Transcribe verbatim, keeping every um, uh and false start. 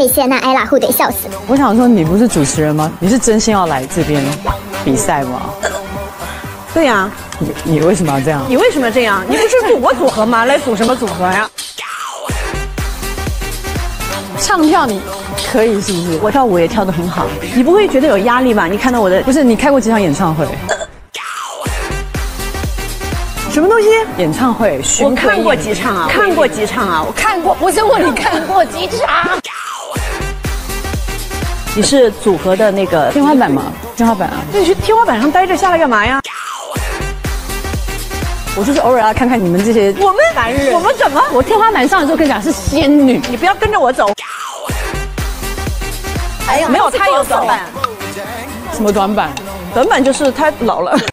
被谢娜艾拉互怼笑死。 我想说，你不是主持人吗？你是真心要来这边比赛吗？ 对呀、啊， 你你为什么要这样？ 你为什么要这样？你不是组过组合吗？来组什么组合呀？ 唱跳你可以是不是？ 我跳舞也跳得很好，你不会觉得有压力吧？你看到我的不是你开过几场演唱会？ 什么东西？ 演唱会， 我看过几场啊，看过几场啊，我看过。我先问你看过几场？ 你是组合的那个天花板吗？天花板啊！ 那你去天花板上待着，下来干嘛呀？ 我就是偶尔要看看你们这些我们男人，我们怎么？ 我天花板上的时候跟你讲是仙女， 你不要跟着我走。哎呀，没有他有短板。 什么短板？ 短板就是他老了。